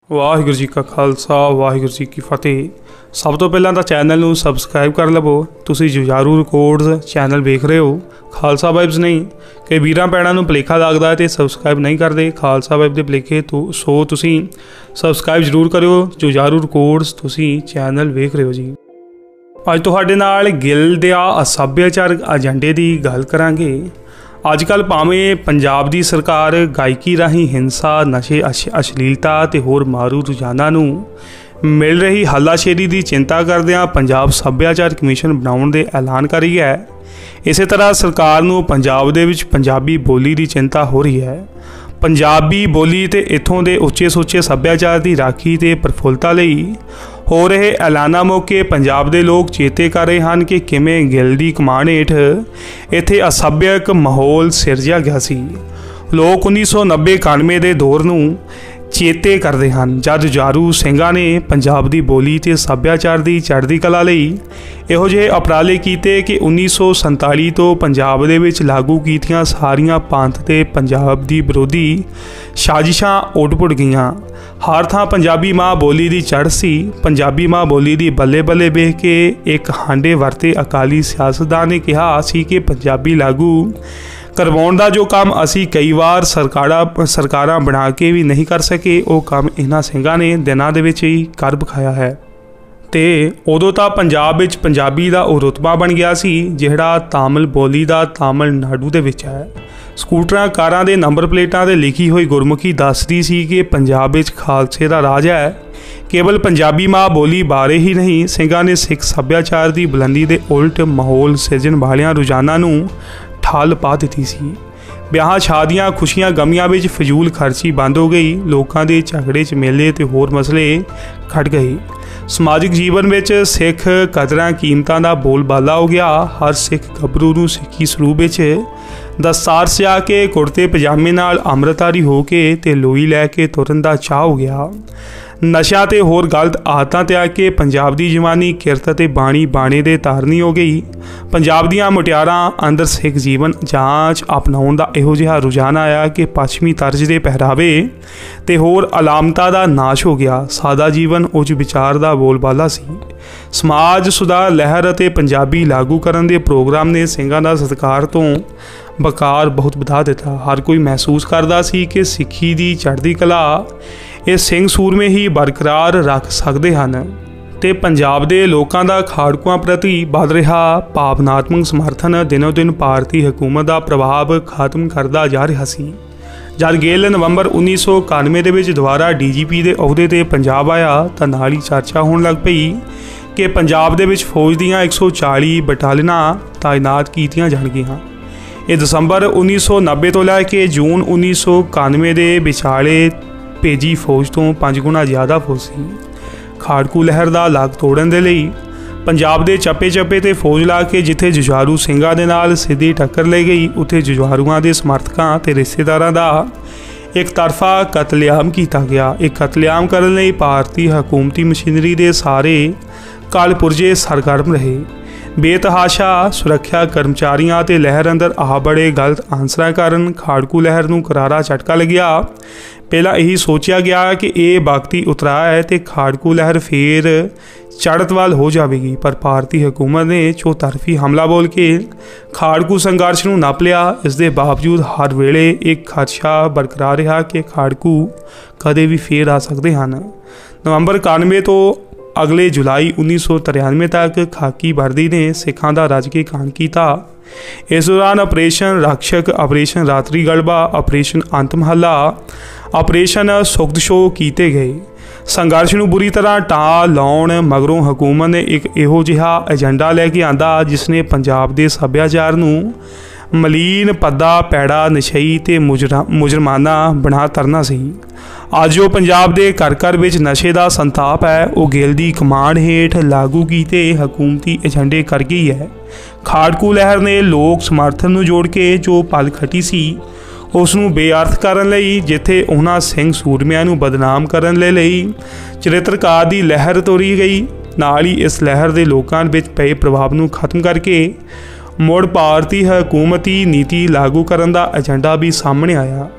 वाहिगुरू जी का खालसा वाहिगुरू जी की फतेह। सब तो पहला तो चैनल नूं सबसक्राइब कर लवो। तुसीं जुझारू रिकॉर्ड्स चैनल वेख रहे हो, खालसा वाइब्स नहीं। कई वीरां भैणां नूं भुलेखा लगदा है तो सबसक्राइब नहीं करते खालसा वाइब के भुलेखे तो सो तुसीं सबसक्राइब जरूर करो। जुझारू रिकॉर्ड्स तुसीं चैनल वेख रहे हो जी। अज तुहाडे नाल गिल दे असभ्याचारक एजेंडे की गल करांगे। अजकल भावें पंजाब दी सरकार गायकी राही हिंसा, नशे, अश्लीलता ते होर मारू रुझानां नूं मिल रही हलाशेरी की चिंता करदिआं पंजाब सभ्याचार कमीशन बनाउण दे ऐलान कर रही है। इस तरह सरकार नूं पंजाब दे विच पंजाबी बोली की चिंता हो रही है। पंजाबी बोली ते इत्थों दे उच्चे सुच्चे सभ्याचार की राखी ते प्रफुल्लता लई हो रहे ऐलाना मौके पंजाब दे लोग चेते कर रहे हैं कि किवें गिल दी कमान हेठ इत्थे असभ्यक माहौल सिरजिया गया सी। लोग 1990-91 के दौर नूं चेते करते हैं जद जुझारू ਸਿੰਘਾਂ ने पंजाब की बोली ते सभ्याचार की चढ़ती कला लई इहो जिहे उपराले कीते कि 1947 तो पंजाब दे विच लागू कीतियां सारियां पंथ ते पंजाब की विरोधी साजिशां उड़-पुड़ गईयां। हर थां पंजाबी माँ बोली की चढ़ सी। पंजाबी माँ बोली की बल्ले बल्ले वेख के एक हांडे वरते अकाली सियासतदान ने कहा सी कि पंजाबी लागू करवाउण दा जो काम असी कई बार सरकारां बना के भी नहीं कर सके, वो काम इन्हां ਸਿੰਘਾਂ ने दिनां दे विच ही कर विखाया है। तो उदों तां पंजाब विच पंजाबी दा वो रुतबा बन गया सी जिहड़ा तामिल बोली दा तामिलनाडु दे विच है। स्कूटरां कारां दे नंबर प्लेटां ते लिखी हुई गुरमुखी दसदी सी कि पंजाब विच खालसे दा राज है। केवल पंजाबी माँ बोली बारे ही नहीं, ਸਿੰਘਾਂ ने सिख सभ्याचार की बुलंदी के उल्ट माहौल सिरजण वालियां रुझानां नूं ठल पा दी सी। ब्याह शादियां खुशियां गमियां विच फजूल खर्ची बंद हो गई। लोगों के झगड़े च मेले ते होर मसले घट गए। समाजिक जीवन में सिख कदरां कीमतां दा बोलबाला हो गया। हर सिख गभरू नूं सिक्खी सरूप विच दस्तार सिया के कुर्ते पजामे नाल अमृतधारी हो के ते लोई लैके तुरन दा चाह हो गया। नशा ते होर गलत आदतां त्याग के पंजाब दी जवानी किरत ते बाणी बाणे दे तारनी हो गई। पंजाब दियां मुटियारां अंदर सिख जीवन जांच अपनाउण दा इहो जिहा रुझान आया कि पश्चिमी तर्ज दे पहरावे ते होर अलामतां दा नाश हो गया। सादा जीवन उच्च विचार दा बोलबाला सी। समाज सुधार लहर अते पंजाबी लागू करन दे प्रोग्राम ने ਸਿੰਘਾਂ दा सत्कार तो बकार बहुत वधा दिता। हर कोई महसूस करदा सी कि सिੱਖੀ दी चढ़ती कला ये ਸਿੰਘ सूरमे ही बरकरार रख सकते हैं ते पंजाब दे लोकां दा खाड़कुआं प्रति वध रहा भावनात्मक समर्थन दिनों दिन भारती हुकूमत का प्रभाव खत्म करता जा रहा सी। जद गिल नवंबर 1991 दे विच दुबारा DGP के अहुदे ते पंजाब आया तां नाल ही चर्चा होण लग पई कि पंजाब दे विच फौज दियां 140 बटालियनां तैनात कीतियां जाणगीआं। ये दसंबर 1990 तो लैके जून 1991 के विचाले भेजी फौज तो 5 गुणा ज़्यादा फौज सी। खाड़कू लहर का लाग तोड़न दे लई पंजाब के चप्पे चप्पे ते फौज ला के जिथे जुझारू ਸਿੰਘਾਂ दे नाल सीधी टक्कर ले गई उत्थे जुझारूआं के समर्थकों ते रिश्तेदारां दा एक तरफा कतलेआम किया गया। एक कतलेआम करने लई भारतीय हुकूमती मशीनरी के सारे कल पुरजे सरगर्म रहे। बेतहाशा सुरक्षा कर्मचारियों ते लहर अंदर आ बड़े गलत आंसरां कारण खाड़कू लहर नूं करारा झटका लग्या। पहला यही सोचा गया कि यह वक्ती उतराव है तो खाड़कू लहर फिर चढ़त वाल हो जाएगी, पर भारतीय हुकूमत ने चौतरफी हमला बोल के खाड़कू संघर्ष नूं नप लिया। इस दे बावजूद हर वेले एक खदशा बरकरार रहा कि खाड़कू कदे भी फिर आ सकते हैं। नवंबर 91 तो अगले जुलाई 1993 तक खाकी वर्दी ने सिखां दा राजकीय कांड किया। इस दौरान ऑपरेशन रक्षक, ऑपरेशन रात्रि गलबा, ऑपरेशन अंत महला, ऑपरेशन सुखदशो किए गए। संघर्ष नूं बुरी तरह टा लाउण मगरों हुकूमत ने एक इहो जिहा एजेंडा लैके आंदा जिसने पंजाब के सभ्याचार नूं मलीन, पद्दा, पैड़ा, नशई ते मुजरमाना बना तरना सी। अज जो पंजाब के घर घर विच नशे का संताप है वो गिल दी कमांड हेठ लागू कीते हुकूमती एजेंडे कर गई है। खाड़कू लहर ने लोक समर्थन नूं जोड़ के जो पल खटी सी उसनूं बेअर्थ करन लई जिथे उन्हां ਸਿੰਘ सूरमिਆਂ नूं बदनाम करन ले लई चरित्रकार की लहर तोड़ी गई। नाल ही इस लहर के लोकां विच पए प्रभाव नूं खत्म करके मुड़ भारती हुकूमती नीति लागू करन दा एजेंडा भी सामने आया।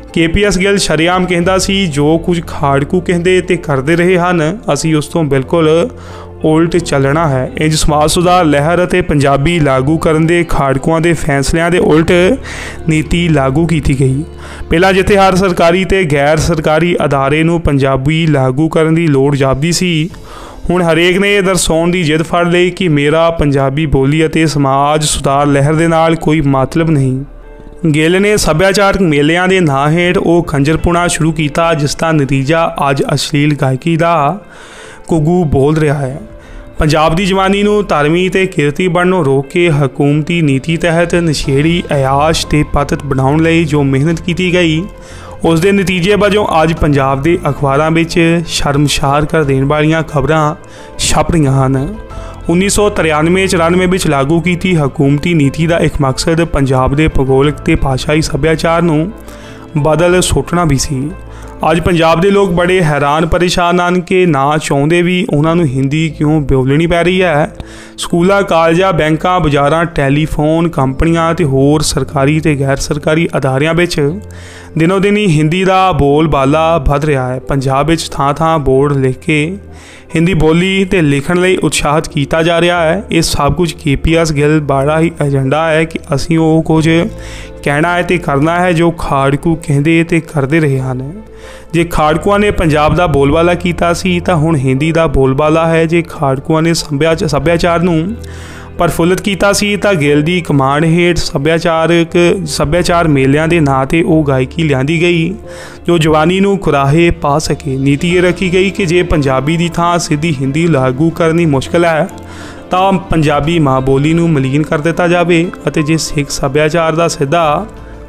KPS ਗਿੱਲ ਸ਼ਰੇਆਮ ਕਹਿੰਦਾ ਸੀ ਜੋ ਕੁਝ ਖਾੜਕੂ ਕਹਿੰਦੇ ਤੇ ਕਰਦੇ ਰਹੇ ਹਨ ਅਸੀਂ ਉਸ ਤੋਂ ਬਿਲਕੁਲ ਉਲਟ ਚੱਲਣਾ ਹੈ। ਇੰਜ ਸਮਾਜ ਸੁਧਾਰ ਲਹਿਰ ਅਤੇ ਪੰਜਾਬੀ ਲਾਗੂ ਕਰਨ ਦੇ ਖਾੜਕੂਆਂ ਦੇ ਫੈਸਲਿਆਂ ਦੇ ਉਲਟ ਨੀਤੀ ਲਾਗੂ ਕੀਤੀ ਗਈ। ਪਹਿਲਾਂ ਜਿੱਥੇ ਹਰ ਸਰਕਾਰੀ ਤੇ ਗੈਰ ਸਰਕਾਰੀ ਅਦਾਰੇ ਨੂੰ ਪੰਜਾਬੀ ਲਾਗੂ ਕਰਨ ਦੀ ਲੋੜ ਜਾਪਦੀ ਸੀ, ਹੁਣ ਹਰੇਕ ਨੇ ਇਹ ਦਰਸਾਉਣ ਦੀ ਜਿੱਦ ਫੜ ਲਈ ਕਿ ਮੇਰਾ ਪੰਜਾਬੀ ਬੋਲੀ ਅਤੇ ਸਮਾਜ ਸੁਧਾਰ ਲਹਿਰ ਦੇ ਨਾਲ ਕੋਈ ਮਤਲਬ ਨਹੀਂ। ਗਿੱਲ ਨੇ ਸੱਭਿਆਚਾਰਕ ਮੇਲਿਆਂ ਦੇ ਨਾਂ ਹੇਠ ਉਹ ਖੰਜਰਪੁਣਾ ਸ਼ੁਰੂ ਕੀਤਾ ਜਿਸ ਦਾ ਨਤੀਜਾ ਅੱਜ ਅਸ਼ਲੀਲ ਗਾਇਕੀ ਦਾ ਘੁੱਗੂ ਬੋਲ ਰਿਹਾ ਹੈ। ਪੰਜਾਬ ਦੀ ਜਵਾਨੀ ਨੂੰ ਧਾਰਮੀ ਤੇ ਕਿਰਤੀ ਬਣਨੋਂ ਰੋਕ ਕੇ ਹਕੂਮਤੀ ਨੀਤੀ ਤਹਿਤ ਨਸ਼ੇੜੀ ਅਯਾਸ਼ ਤੇ ਪਤਤ ਬਣਾਉਣ ਲਈ ਜੋ ਮਿਹਨਤ ਕੀਤੀ ਗਈ ਉਸ ਦੇ ਨਤੀਜੇ ਵਜੋਂ ਅੱਜ ਪੰਜਾਬ ਦੇ ਅਖਬਾਰਾਂ ਵਿੱਚ ਸ਼ਰਮਸ਼ਾਰ ਕਰ ਦੇਣ ਵਾਲੀਆਂ ਖਬਰਾਂ ਛਪ ਰਹੀਆਂ ਹਨ। 1993-94 ਵਿੱਚ ਲਾਗੂ ਕੀਤੀ ਹਕੂਮਤੀ ਨੀਤੀ ਦਾ ਇੱਕ ਮਕਸਦ ਪੰਜਾਬ ਦੇ ਭੂਗੋਲਿਕ ਤੇ ਭਾਸ਼ਾਈ ਸੱਭਿਆਚਾਰ ਨੂੰ ਬਦਲ ਸੁੱਟਣਾ ਵੀ ਸੀ। ਅੱਜ ਪੰਜਾਬ ਦੇ ਲੋਕ ਬੜੇ ਹੈਰਾਨ ਪਰੇਸ਼ਾਨ ਹਨ ਕਿ ਨਾ ਚਾਹੁੰਦੇ ਵੀ ਉਹਨਾਂ ਨੂੰ ਹਿੰਦੀ ਕਿਉਂ ਬੋਲਣੀ ਪੈ ਰਹੀ ਹੈ। ਸਕੂਲਾਂ, ਕਾਲਜਾਂ, ਬੈਂਕਾਂ, ਬਾਜ਼ਾਰਾਂ, ਟੈਲੀਫੋਨ ਕੰਪਨੀਆਂ ਅਤੇ ਹੋਰ ਸਰਕਾਰੀ ਤੇ ਗੈਰ ਸਰਕਾਰੀ ਅਦਾਰਿਆਂ ਵਿੱਚ ਦਿਨੋਂ ਦਿਨ ਹੀ ਹਿੰਦੀ ਦਾ ਬੋਲਬਾਲਾ ਵੱਧ ਰਿਹਾ ਹੈ। ਪੰਜਾਬ ਵਿੱਚ ਥਾਂ-ਥਾਂ ਬੋਰਡ ਲਿਖ ਕੇ ਹਿੰਦੀ ਬੋਲੀ ਤੇ ਲਿਖਣ ਲਈ ਉਤਸ਼ਾਹਿਤ ਕੀਤਾ ਜਾ ਰਿਹਾ ਹੈ। ਇਹ ਸਭ ਕੁਝ KPS ਗਿੱਲ ਬੜਾ ਹੀ ਏਜੰਡਾ ਹੈ ਕਿ ਅਸੀਂ ਉਹ ਕੁਝ ਕਹਿਣਾ ਹੈ ਤੇ ਕਰਨਾ ਹੈ ਜੋ ਖਾੜਕੂ ਕਹਿੰਦੇ ਤੇ ਕਰਦੇ ਰਹੇ ਹਨ। ਜੇ ਖਾੜਕੂਆਂ ਨੇ ਪੰਜਾਬ ਦਾ ਬੋਲਬਾਲਾ ਕੀਤਾ ਸੀ ਤਾਂ ਹੁਣ ਹਿੰਦੀ ਦਾ ਬੋਲਬਾਲਾ ਹੈ। ਜੇ ਖਾੜਕੂਆਂ ਨੇ ਸੱਭਿਆਚਾਰ ਨੂੰ ਪ੍ਰਫੁੱਲਿਤ ਕੀਤਾ ਸੀ ਤਾਂ ਗਿੱਲ ਦੀ ਕਮਾਂਡ ਹੇਠ ਸੱਭਿਆਚਾਰ ਮੇਲਿਆਂ ਦੇ ਨਾਂ 'ਤੇ ਉਹ ਗਾਇਕੀ ਲਿਆਂਦੀ ਗਈ ਜੋ ਜਵਾਨੀ ਨੂੰ ਕੁਰਾਹੇ ਪਾ ਸਕੇ। ਨੀਤੀ ਇਹ ਰੱਖੀ ਗਈ ਕਿ ਜੇ ਪੰਜਾਬੀ ਦੀ ਥਾਂ ਸਿੱਧੀ ਹਿੰਦੀ ਲਾਗੂ ਕਰਨੀ ਮੁਸ਼ਕਲ ਹੈ ਤਾਂ ਪੰਜਾਬੀ ਮਾਂ ਬੋਲੀ ਨੂੰ ਮਲੀਨ ਕਰ ਦਿੱਤਾ ਜਾਵੇ ਅਤੇ ਜੇ ਸਿੱਖ ਸੱਭਿਆਚਾਰ ਦਾ ਸਿੱਧਾ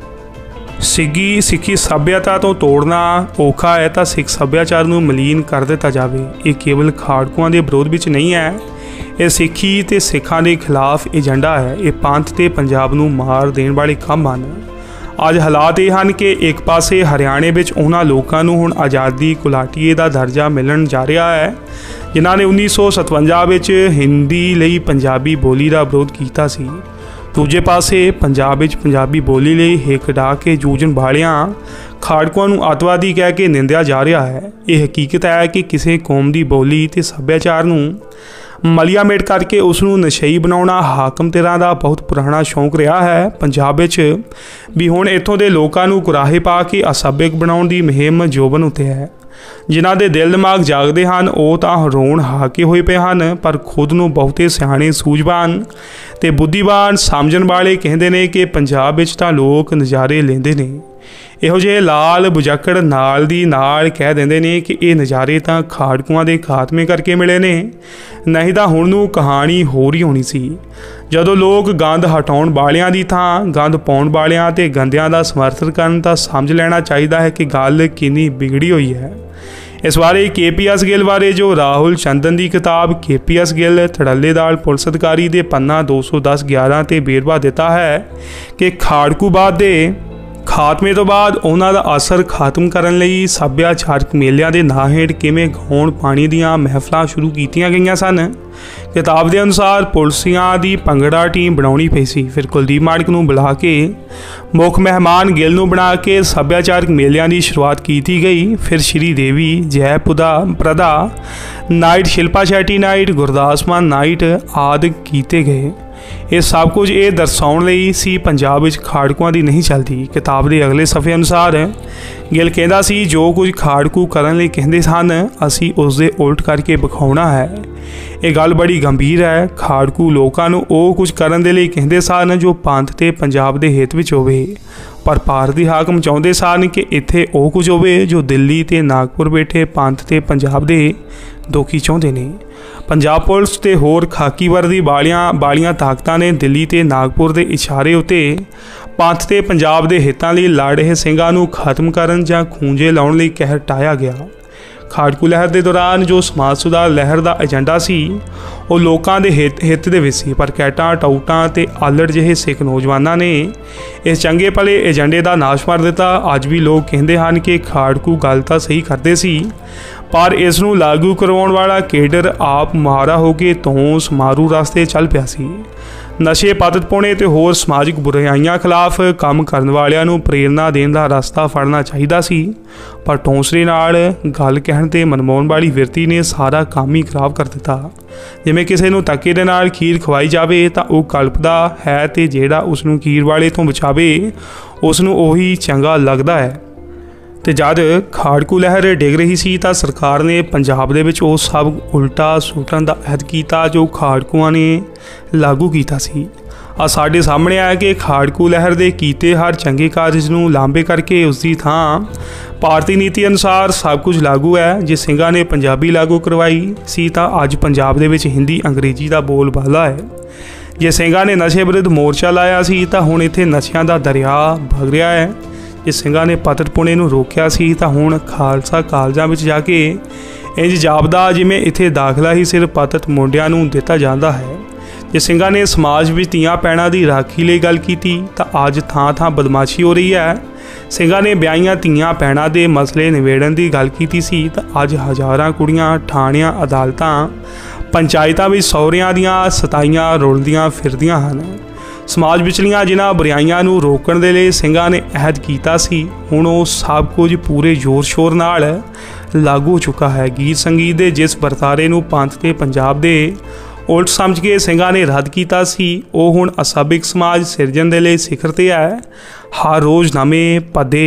ਸਿੱਖੀ ਸੱਭਿਅਤਾ ਤੋਂ ਤੋੜਨਾ ਔਖਾ ਹੈ ਤਾਂ ਸਿੱਖ ਸੱਭਿਆਚਾਰ ਨੂੰ ਮਲੀਨ ਕਰ ਦਿੱਤਾ ਜਾਵੇ। ਇਹ ਕੇਵਲ ਖਾੜਕੂਆਂ ਦੇ ਵਿਰੋਧ ਵਿੱਚ ਨਹੀਂ ਹੈ, ਇਹ ਸਿੱਖੀ ਤੇ ਸਿੱਖਾਂ ਦੇ ਖਿਲਾਫ ਏਜੰਡਾ ਹੈ। ਇਹ ਪੰਥ ਤੇ ਪੰਜਾਬ ਨੂੰ ਮਾਰ ਦੇਣ ਵਾਲੇ ਕੰਮ ਹਨ। ਅੱਜ ਹਾਲਾਤ ਇਹ ਹਨ ਕਿ ਇੱਕ ਪਾਸੇ ਹਰਿਆਣੇ ਵਿੱਚ ਉਹਨਾਂ ਲੋਕਾਂ ਨੂੰ ਹੁਣ ਆਜ਼ਾਦੀ ਘੁਲਾਟੀਏ ਦਾ ਦਰਜਾ ਮਿਲਣ ਜਾ ਰਿਹਾ ਹੈ ਜਿਨ੍ਹਾਂ ਨੇ 1957 ਵਿੱਚ ਹਿੰਦੀ ਲਈ ਪੰਜਾਬੀ ਬੋਲੀ ਦਾ ਵਿਰੋਧ ਕੀਤਾ ਸੀ। ਦੂਜੇ ਪਾਸੇ ਪੰਜਾਬ ਵਿੱਚ ਪੰਜਾਬੀ ਬੋਲੀ ਲਈ ਹਿੱਕ ਡਾ ਕੇ ਜੂਝਣ ਵਾਲਿਆਂ ਖਾੜਕੂਆਂ ਨੂੰ ਅੱਤਵਾਦੀ ਕਹਿ ਕੇ ਨਿੰਦਿਆ ਜਾ ਰਿਹਾ ਹੈ। ਇਹ ਹਕੀਕਤ ਹੈ ਕਿ ਕਿਸੇ ਕੌਮ ਦੀ ਬੋਲੀ ਤੇ ਸੱਭਿਆਚਾਰ ਨੂੰ ਮਲੀਆ ਮੇਟ ਕਰਕੇ ਉਸ ਨੂੰ ਨਸ਼ਈ ਬਣਾਉਣਾ ਹਾਕਮ ਧਿਰਾਂ ਦਾ ਬਹੁਤ ਪੁਰਾਣਾ ਸ਼ੌਂਕ ਰਿਹਾ ਹੈ। ਪੰਜਾਬ ਵਿੱਚ ਵੀ ਹੁਣ ਇੱਥੋਂ ਦੇ ਲੋਕਾਂ ਨੂੰ ਕੁਰਾਹੇ ਪਾ ਕੇ ਅਸੱਭਿਅਕ ਬਣਾਉਣ ਦੀ ਮੁਹਿੰਮ ਜੋਬਨ ਉੱਤੇ ਹੈ। ਜਿਨ੍ਹਾਂ ਦੇ ਦਿਲ ਦਿਮਾਗ ਜਾਗਦੇ ਹਨ ਉਹ ਤਾਂ ਰੋਣ ਹਾਕੇ ਹੋਏ ਪਏ ਹਨ, ਪਰ ਖੁਦ ਨੂੰ ਬਹੁਤੇ ਸਿਆਣੇ ਸੂਝਵਾਨ ਤੇ ਬੁੱਧੀਵਾਨ ਸਮਝਣ ਵਾਲੇ ਕਹਿੰਦੇ ਨੇ ਕਿ ਪੰਜਾਬ ਵਿੱਚ ਤਾਂ ਲੋਕ ਨਜ਼ਾਰੇ ਲੈਂਦੇ ਨੇ। ਇਹੋ ਜਿਹੇ ਲਾਲ ਬੁਝੱਕੜ ਨਾਲ ਦੀ ਨਾਲ ਕਹਿ ਦਿੰਦੇ ਨੇ ਕਿ ਇਹ ਨਜ਼ਾਰੇ ਤਾਂ ਖਾੜਕੂਆਂ ਦੇ ਖਾਤਮੇ ਕਰਕੇ ਮਿਲੇ ਨੇ, ਨਹੀਂ ਤਾਂ ਹੁਣ ਨੂੰ ਕਹਾਣੀ ਹੋਰ ਹੀ ਹੋਣੀ ਸੀ। ਜਦੋਂ ਲੋਕ ਗੰਦ ਹਟਾਉਣ ਵਾਲਿਆਂ ਦੀ ਥਾਂ ਗੰਦ ਪਾਉਣ ਵਾਲਿਆਂ ਤੇ ਗੰਦਿਆਂ ਦਾ ਸਮਰਥਨ ਕਰਨ ਤਾਂ ਸਮਝ ਲੈਣਾ ਚਾਹੀਦਾ ਹੈ ਕਿ ਗੱਲ ਕਿੰਨੀ ਵਿਗੜੀ ਹੋਈ ਹੈ। ਇਸ ਬਾਰੇ KPS ਗਿੱਲ ਬਾਰੇ ਜੋ ਰਾਹੁਲ ਚੰਦਨ ਦੀ ਕਿਤਾਬ KPS ਗਿੱਲ ਥੜੱਲੇਦਾਲ ਪੁਲਿਸ ਅਧਿਕਾਰੀ ਦੇ ਪੰਨਾ 210-11 ਤੇ ਵੇਰਵਾ ਦਿੱਤਾ ਹੈ ਕਿ ਖਾੜਕੂਵਾਦ ਦੇ ਖਾਤਮੇ ਤੋਂ ਬਾਅਦ ਉਹਨਾਂ ਦਾ ਅਸਰ ਖਤਮ ਕਰਨ ਲਈ ਸੱਭਿਆਚਾਰਕ ਮੇਲਿਆਂ ਦੇ ਨਾਂ ਹੇਠ ਕਿਵੇਂ ਗਾਉਣ ਪਾਣੀ ਦੀਆਂ ਮਹਿਫਲਾਂ ਸ਼ੁਰੂ ਕੀਤੀਆਂ ਗਈਆਂ ਸਨ। ਕਿਤਾਬ ਦੇ ਅਨੁਸਾਰ ਪੁਲਿਸੀਆਂ ਦੀ ਭੰਗੜਾ ਟੀਮ ਬਣਾਉਣੀ ਪਈ ਸੀ। ਫਿਰ ਕੁਲਦੀਪ ਮਾਣਕ ਨੂੰ ਬੁਲਾ ਕੇ ਮੁੱਖ ਮਹਿਮਾਨ ਗਿੱਲ ਨੂੰ ਬਣਾ ਕੇ ਸੱਭਿਆਚਾਰਕ ਮੇਲਿਆਂ ਦੀ ਸ਼ੁਰੂਆਤ ਕੀਤੀ ਗਈ। ਫਿਰ Sridevi Jaya Prada night, Shilpa Shetty night, Gurdas Maan night ਆਦਿ ਕੀਤੇ ਗਏ। ਇਹ ਸਭ ਕੁਝ ਇਹ ਦਰਸਾਉਣ ਲਈ ਸੀ ਪੰਜਾਬ ਵਿੱਚ ਖਾੜਕੂਆਂ ਦੀ ਨਹੀਂ ਚੱਲਦੀ। ਕਿਤਾਬ ਦੇ ਅਗਲੇ ਸਫ਼ੇ ਅਨੁਸਾਰ ਗਿੱਲ ਕਹਿੰਦਾ ਸੀ ਜੋ ਕੁਝ ਖਾੜਕੂ ਕਰਨ ਲਈ ਕਹਿੰਦੇ ਸਨ ਅਸੀਂ ਉਸ ਦੇ ਉਲਟ ਕਰਕੇ ਵਿਖਾਉਣਾ ਹੈ। ਇਹ ਗੱਲ ਬੜੀ ਗੰਭੀਰ ਹੈ। ਖਾੜਕੂ ਲੋਕਾਂ ਨੂੰ ਉਹ ਕੁਝ ਕਰਨ ਦੇ ਲਈ ਕਹਿੰਦੇ ਸਨ ਜੋ ਪੰਥ ਤੇ ਪੰਜਾਬ ਦੇ ਹਿੱਤ ਵਿੱਚ ਹੋਵੇ, ਪਰ ਭਾਰਤੀ ਹਾਕਮ ਚਾਹੁੰਦੇ ਸਨ ਕਿ ਇੱਥੇ ਉਹ ਕੁਝ ਹੋਵੇ ਜੋ ਦਿੱਲੀ ਤੇ ਨਾਗਪੁਰ ਬੈਠੇ ਪੰਥ ਤੇ ਪੰਜਾਬ ਦੇ ਦੁਖੀ ਚਾਹੁੰਦੇ ਨੇ। ਪੰਜਾਬ ਪੁਲਿਸ ਤੇ ਹੋਰ ਖਾਕੀ ਵਰਦੀ ਵਾਲੀਆਂ ਤਾਕਤਾਂ ਨੇ ਦਿੱਲੀ ਤੇ ਨਾਗਪੁਰ ਦੇ ਇਸ਼ਾਰੇ ਉੱਤੇ ਪੰਥ ਤੇ ਪੰਜਾਬ ਦੇ ਹਿੱਤਾਂ ਲਈ ਲੜ ਰਹੇ ਸਿੰਘਾਂ ਨੂੰ ਖਤਮ ਕਰਨ ਜਾਂ ਖੂੰਜੇ ਲਾਉਣ ਲਈ ਕਹਿ ਹਟਾਇਆ ਗਿਆ। ਖਾੜਕੂ ਲਹਿਰ ਦੇ ਦੌਰਾਨ ਜੋ ਸਮਾਜ ਸੁਧਾਰ ਲਹਿਰ ਦਾ ਏਜੰਡਾ ਸੀ ਉਹ ਲੋਕਾਂ ਦੇ ਹਿੱਤ ਦੇ ਵਿੱਚ ਸੀ, ਪਰ ਕੈਟਾਂ ਟਾਊਟਾਂ ਤੇ ਆਲੜ ਜਿਹੇ ਸਿੱਖ ਨੌਜਵਾਨਾਂ ਨੇ ਇਸ ਚੰਗੇ ਭਲੇ ਏਜੰਡੇ ਦਾ ਨਾਸ਼ ਮਾਰ ਦਿੱਤਾ। ਅੱਜ ਵੀ ਲੋਕ ਕਹਿੰਦੇ ਹਨ ਕਿ ਖਾੜਕੂ ਗੱਲ ਤਾਂ ਸਹੀ ਕਰਦੇ ਸੀ, ਪਰ ਇਸ ਨੂੰ ਲਾਗੂ ਕਰਵਾਉਣ ਵਾਲਾ ਕੇਡਰ ਆਪ ਮਾਰਾ ਹੋ ਕੇ ਧੌਂਸ ਮਾਰੂ ਰਸਤੇ ਚੱਲ ਪਿਆ ਸੀ। नशे पदत पाने ते होर समाजिक बुराइयां खिलाफ काम करने वालियां नूं प्रेरणा देण दा रस्ता फड़ना चाहिदा सी, पर टौंसरे नाल गल कहण ते मनमाउण वाली विरती ने सारा काम ही खराब कर दिता। जिवें किसी नूं धक्के दे नाल खीर खवाई जावे तां ओह कल्पदा है ते जिहड़ा उस नूं खीर वाले तों बचावे उस नूं ओही चंगा लगदा है। ते जद खाड़कू लहर डिग रही सी तां सरकार ने पंजाब दे विच ओह सब उल्टा सुटण दा अहद कीता जो खाड़कूआं ने लागू कीता सी। आ साडे सामने आया कि खाड़कू लहर दे कीते हर चंगे कारज नूं लांबे करके उसकी थां भारती नीति अनुसार सब कुछ लागू है। जे ਸਿੰਘਾਂ ने पंजाबी लागू करवाई सी तां अज पंजाब दे विच हिंदी अंग्रेजी दा बोलबाला है। जे ਸਿੰਘਾਂ ने नशे विरुद्ध मोर्चा लाया सी तां हुण इत्थे नशिਆਂ दा दरिया भग रिहा है। जे ਸਿੰਘਾਂ ने पतत पुणे नूं रोकिया सी तां हुण खालसा कालजां विच जाके इंज जापदा जिवें इत्थे दाखला ही सिर्फ पतत मुंडिਆਂ नूं दिता जांदा है। जे ਸਿੰਘਾਂ ने समाज विच धीआं भैणां दी राखी लई गल कीती तां अज थां थां बदमाशी हो रही है। ਸਿੰਘਾਂ ने ब्याहियां धीआं भैणां दे मसले निबेड़न दी गल कीती सी तां अज हज़ारां कुड़ियां ठाणियां अदालतां पंचायतां विच सहुरिਆਂ ਦੀਆਂ सताइयां रुलदियां फिरदियां हन। समाज विचलियां जिन्हां बुराइयां नूं रोकण दे लई ਸਿੰਘਾਂ ने अहद कीता सी हुण ओह सब कुछ पूरे जोर शोर नाल लागू हो चुका है। गीत संगीत दे जिस वरतारे नूं पंथ ते पंजाब दे उल्ट समझ के ਸਿੰਘਾਂ ने रद्द कीता सी ओह हुण असभ्यक समाज सिरजण दे लई सिखर ते है। हर रोज़ नवें भद्दे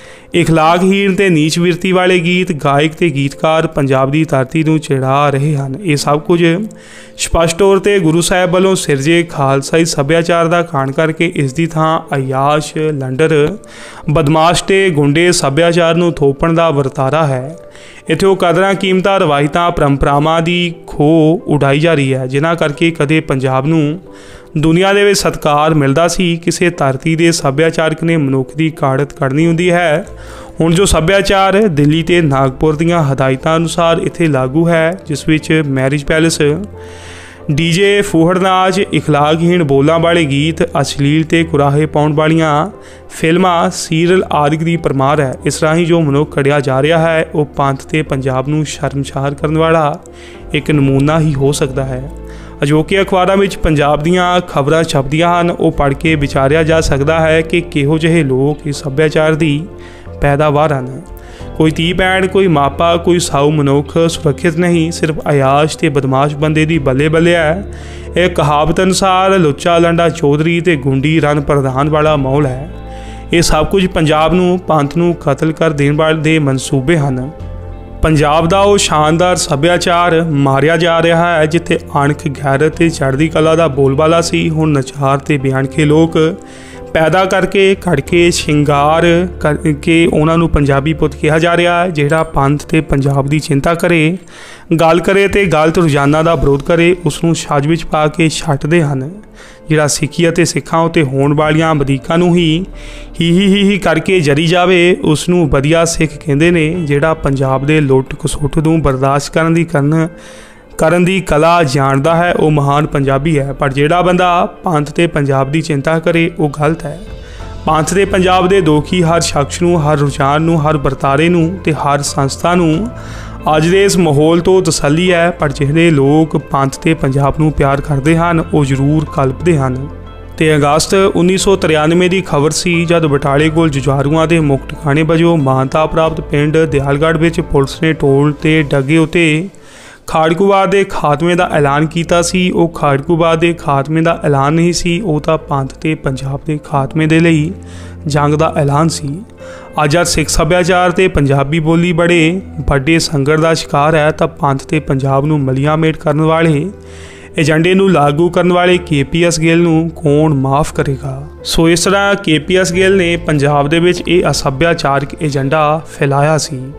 इखलाकहीन ते नीच विरती वाले गीत गायक ते गीतकार पंजाब दी धरती नूं चिड़ा रहे हैं। ये सब कुछ स्पष्ट तौर ते गुरु साहिब वालों सिरजे खालसाई सभ्याचार दा खाण करके इस दी थां अयाश लंडर बदमाश ते गुंडे सभ्याचार नूं थोपण दा वरतारा है। इत्थे वो कदरां कीमतां रवायतां परंपरावां दी खो उड़ाई जा रही है जिन्हां करके कदे पंजाब नूं दुनिया दे विच सत्कार मिलदा सी। किसी धरती दे सभ्याचारक ने मनुख दी काड़त करनी हुंदी है। हुण जो सभ्याचार दिल्ली ते नागपुर दीआं हदायतां अनुसार इत्थे लागू है जिस विच मैरिज पैलेस डीजे फूहड़ नाच इखलाकहीन बोलां वाले गीत अश्लील ते कुराहे पाउण वालियां फिल्मां सीरियल आदि की परमार है। इस राही जो मनुख कढ़िया जा रहा है वह पंथ ते पंजाब नूं शर्मसार करने वाला एक नमूना ही हो सकता है। अजोके अखबारां विच पंजाब दीआं खबरां छपदियां हन वो पढ़ के विचारिया जा सकता है कि किहो जिहे लोग इस सभ्याचार की पैदावार हैं। कोई धी भैन कोई मापा कोई साऊ मनुख सुरक्षित नहीं, सिर्फ अयाश ते बदमाश बंदे दी बल्ले बल्ले है। एक कहावत अनुसार लुच्चा लंडा चौधरी ते गुंडी रन प्रधान वाला माहौल है। ये सब कुछ पंजाब नूं पंथ नूं कतल कर देण वाले मनसूबे हैं। पंजाब दा वो शानदार सभ्याचार मारिया जा रहा है जिथे अणख गैरत ते चढ़दी कला दा बोलबाला सी हुण नचार ते बियाणखे लोग पैदा करके खड़के शिंगार करके उन्हां नूं पंजाबी पुत कहा जा रहा है। जिहड़ा पंथ ते पंजाब की चिंता करे गल करे ते गलत रुझाना का विरोध करे उसनूं छज विच पा के छੱਟਦੇ ਹਨ। जिहड़ा सिक्खी ਅਤੇ सिखां उत्ते होण वालियां वधीकां नूं ही करके जरी जावे उसनूं वधिया सिख कहंदे ने। जिहड़ा पंजाब दे लुੱਟ खसुੱਟ नूं बर्दाश्त करन दी कला जानदा है वह महान पंजाबी है। पर जिहड़ा बंदा पंथ ते पंजाब की चिंता करे वो गलत है। पंथ ते पंजाब दे दोखी हर शख्स नूं हर रुझान नूं हर वरतारे नूं ते हर संस्था नूं अज दे इस माहौल तो तसल्ली है। पर जिहड़े लोग पंथ ते पंजाब नूं प्यार करते हैं वो जरूर कल्पते हैं। ते अगस्त 1993 की खबर सी जद बटाले कोल जुझारूआं दे मुख ठिकाने वजों मानता प्राप्त पिंड दयालगढ़ विच पुलिस ने टोल ते डगे उत्ते खाड़कूवाद के खात्मे का ऐलान किया सी। वो खाड़कूवाद के खात्मे का ऐलान नहीं सी, वो तो पंथ ते पंजाब के खात्मे के लिए जंग का ऐलान सी। अज सिख सभ्याचार ते पंजाबी बोली बड़े बड़े संकट का शिकार है तो पंथ ते पंजाब नूं मलिया मेट करने वाले एजेंडे नूं लागू करने वाले KPS गिल नूं कौन माफ़ करेगा। सो इस तरह KPS गिल ने पंजाब दे विच ये असभ्याचारक एजेंडा फैलाया सी।